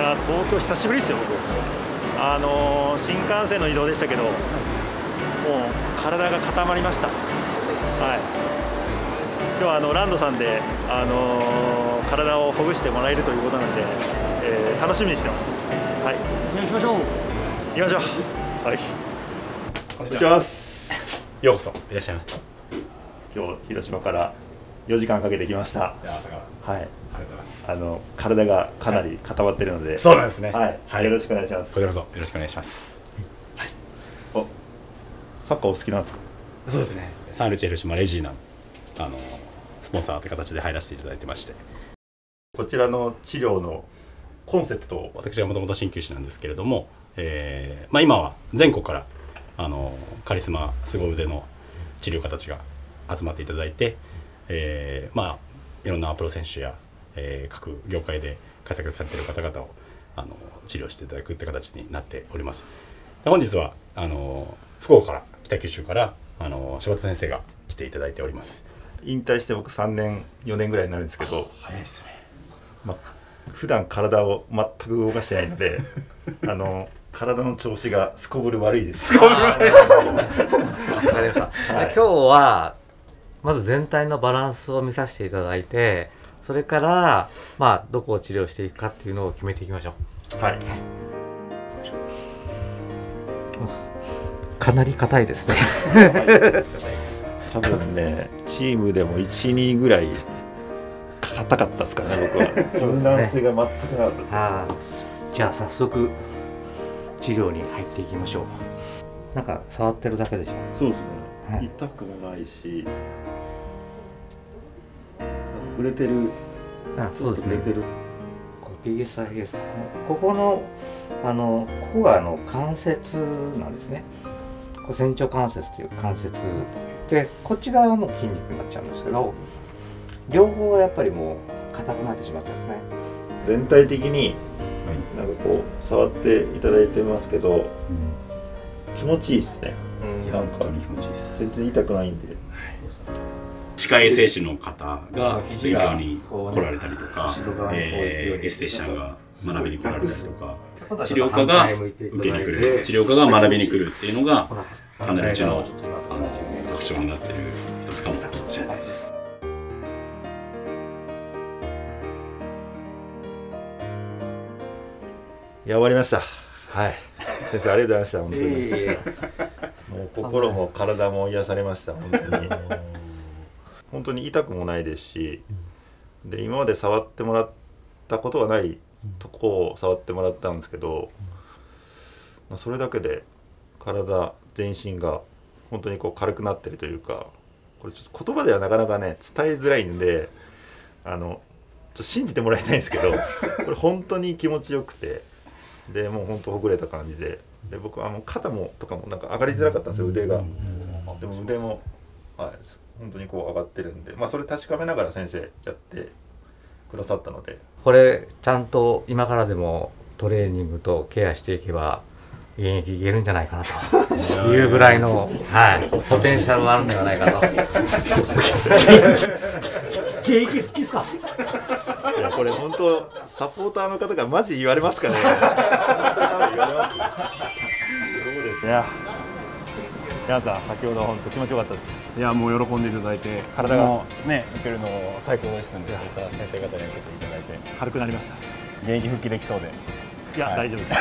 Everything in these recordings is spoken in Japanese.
や東京久しぶりですよ僕。新幹線の移動でしたけど、もう体が固まりました。はい。今日はランドさんで体をほぐしてもらえるということなんで、楽しみにしてます。はい。 じゃあ行きましょう。 行きましょう。はい。こんにちは。 ようこそいらっしゃいました。 今日広島から4時間かけてきました。 朝から。はい。ありがとうございます。 体がかなり固まっているので、 そうなんですね。 はい。よろしくお願いします。 こちらこそよろしくお願いします。はい。 お、サッカーお好きなんですか？ そうですね。サンルチェ広島レジーナスポンサーという形で入らせていただいてまして、 こちらの治療のコンセプトを。 私はもともと鍼灸師なんですけれども、今は全国からカリスマ凄腕の治療家たちが集まっていただいて、いろんなプロ選手や、各業界で活躍されている方々を治療していただくって形になっております。で本日は福岡から北九州から柴田先生が来ていただいております。 引退して僕3年4年ぐらいになるんですけど、 早いですね。 普段体を全く動かしてないので体の調子がすこぶる悪いです。 わかりました。今日はまず全体のバランスを見させていただいて、それからどこを治療していくかっていうのを決めていきましょう。 はい。 かなり硬いですね。 多分ね、チームでも1、2ぐらい硬かったですかね、僕は。柔軟性が全くなかったです。 じゃあ早速治療に入っていきましょう。なんか触ってるだけでしょ。 そうですね。痛くもないし、触れてる。 そうですね。 触れてる。 PSIS、ここのここが関節なんですね。仙腸関節という関節で、こっち側はもう筋肉になっちゃうんですけど、両方がやっぱりもう硬くなってしまってますね。 全体的になんかこう触っていただいてますけど、気持ちいいですね。なんか全然痛くないんで。 歯科衛生士の方が勉強に来られたりとか、エステティシャンが学びに来られたりとか、治療家が受けに来る、治療家が学びに来るっていうのがかなりうちの特徴になっている一つかもしれないです。 いや、終わりました。はい。先生ありがとうございました。本当に。もう心も体も癒されました。本当に。本当に痛くもないですし、で今まで触ってもらったことがないとこを触ってもらったんですけど、それだけで体全身が本当にこう軽くなってるというか、これちょっと言葉ではなかなかね伝えづらいんで、ちょっと信じてもらいたいんですけど、これ本当に気持ちよくて、でもう本当ほぐれた感じで、僕肩もとかもなんか上がりづらかったんですよ、腕が。でも腕も、はい、本当にこう上がってるんで、それ確かめながら先生やってくださったので、 これちゃんと今からでもトレーニングとケアしていけば現役いけるんじゃないかなというぐらいの、ポテンシャルがあるんではないかと。現役好きですか？ いやこれ本当サポーターの方がマジ言われますかね。言われます。そうですね。ヤンさん、先ほど本当気持ちよかったです。 いや、もう喜んでいただいて、 体がね、受けるの最高ですので、そういった先生方に受けていただいて軽くなりました。 現役復帰できそうで。 いや、大丈夫です。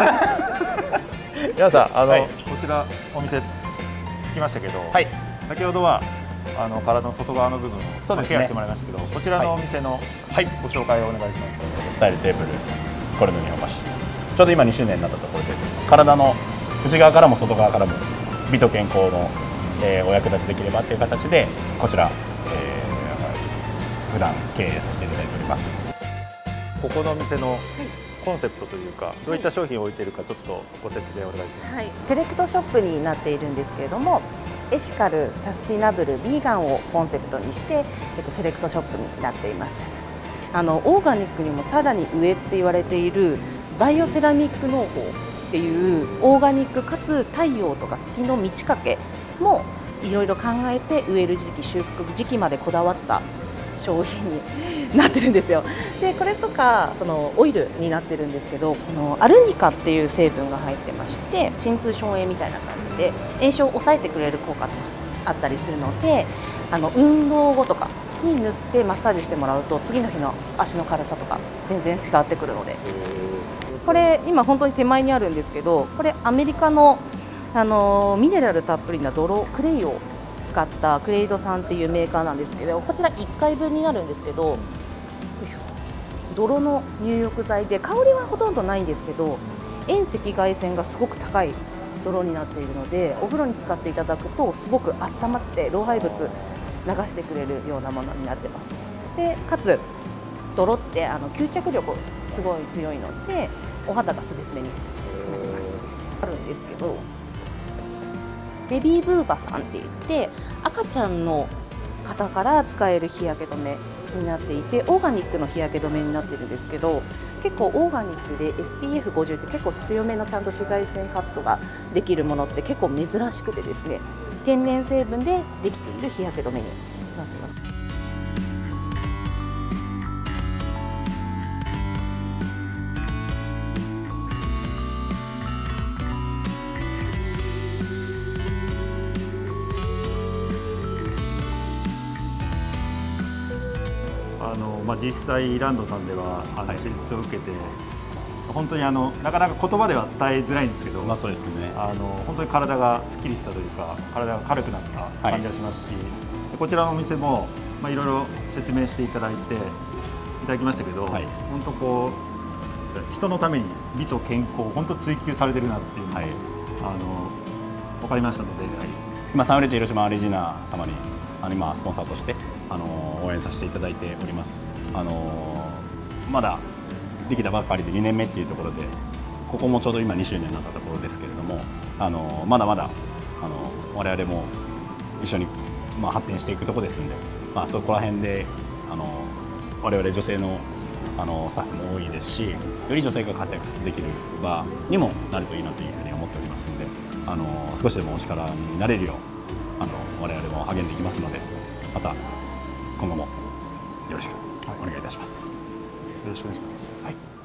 ヤンさん、こちらお店着きましたけど、先ほどは体の外側の部分をケアしてもらいましたけど、こちらのお店のご紹介をお願いします。 スタイルテーブルこれの日本橋、ちょうど今2周年になったところです。体の内側からも外側からも美と健康の、お役立ちできればという形でこちら、普段経営させていただいております。 ここのお店のコンセプトというか、どういった商品を置いているかちょっとご説明お願いします。 セレクトショップになっているんですけれども、エシカル、サスティナブル、ビーガンをコンセプトにして、セレクトショップになっています。オーガニックにもさらに上って言われているバイオセラミック農法っていうオーガニックかつ太陽とか月の満ち欠けもいろいろ考えて植える時期、収穫時期までこだわった商品になってるんですよ。でこれとかそのオイルになってるんですけど、このアルニカっていう成分が入ってまして、鎮痛消炎みたいな感じで炎症を抑えてくれる効果があったりするので、運動後とかに塗ってマッサージしてもらうと次の日の足の軽さとか全然違ってくるので、これ今本当に手前にあるんですけど、これアメリカの、ミネラルたっぷりな泥クレイを使ったクレイドさんっていうメーカーなんですけど、こちら1回分になるんですけど、泥の入浴剤で香りはほとんどないんですけど、遠赤外線がすごく高い泥になっているので、お風呂に使っていただくとすごく温まって老廃物流してくれるようなものになってます。でかつ泥って吸着力すごい強いのでお肌がスベスベになります。あるんですけど、ベビーブーバさんって言って赤ちゃんの方から使える日焼け止めになっていて、オーガニックの日焼け止めになってるんですけど、結構オーガニックで SPF50 って結構強めのちゃんと紫外線カットができるものって結構珍しくてですね、天然成分でできている日焼け止めになってます。 実際ランドさんでは施術を受けて、本当になかなか言葉では伝えづらいんですけど、 そうですね。 本当に体がすっきりしたというか、体が軽くなった感じがしますし、こちらのお店もいろいろ説明していただきましたけど、本当こう人のために美と健康を本当追求されてるなっていうのが、分かりましたので、 今サンフレッチェ広島アリジナ様に今スポンサーとして応援させていただいております。まだできたばっかりで2年目っていうところで、ここもちょうど今2周年になったところですけれども、まだまだ我々も一緒に発展していくところですんで、そこら辺で我々女性のスタッフも多いですし、より女性が活躍できる場にもなるといいなというふうに思っておりますんで、少しでもお力になれるよう我々も励んでいきますので、また今後もよろしくお願いいたします。 よろしくお願いします。 はい。